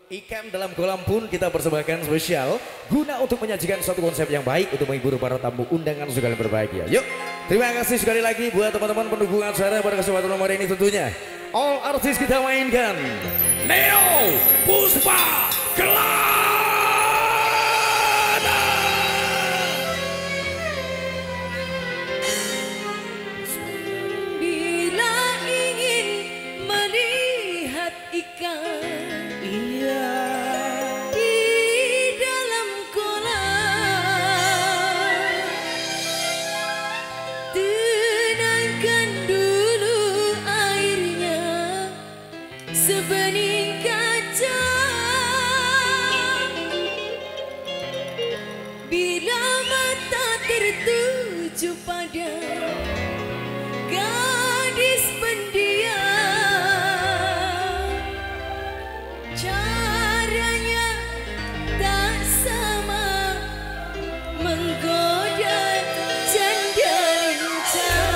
Ikan dalam kolam pun kita persembahkan spesial guna untuk menyajikan suatu konsep yang baik untuk menghibur para tamu undangan segala berbahagia. Yuk, terima kasih sekali lagi buat teman-teman pendukung acara pada kesempatan nomor ini tentunya. All artis kita mainkan Neo Puspa Kelana. Bila ingin melihat ikan sebening kaca, bila mata tertuju pada gadis pendiam, caranya tak sama menggoda janda lincah.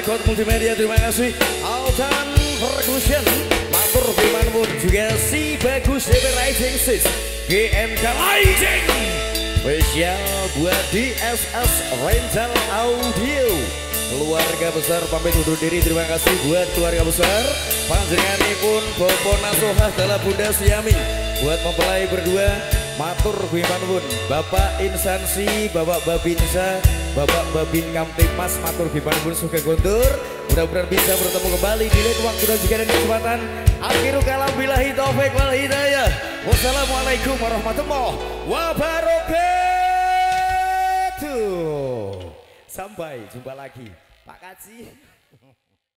Record Multimedia, terima kasih. Altan Percussion, Matur Bimanpun, juga si Bagus DP Rising Sis, GMK Lighting. Spesial buat DSS Rental Audio. Keluarga besar pamit undur diri, terima kasih buat keluarga besar. Panjenenganipun Bopo Nasohah dalam Bunda Siami. Buat mempelai berdua, Matur Bimanpun, Bapak Insansi, Bapak Babinsa, Bapak Babin Kamtimas, Matur Bimanpun suka guntur. Mudah-mudahan bisa bertemu kembali di lain waktu dan juga dengan kesempatan. Akhirul kalam billahi taufik wal hidayah. Wassalamualaikum warahmatullahi wabarakatuh. Sampai jumpa lagi, Pak Kaji.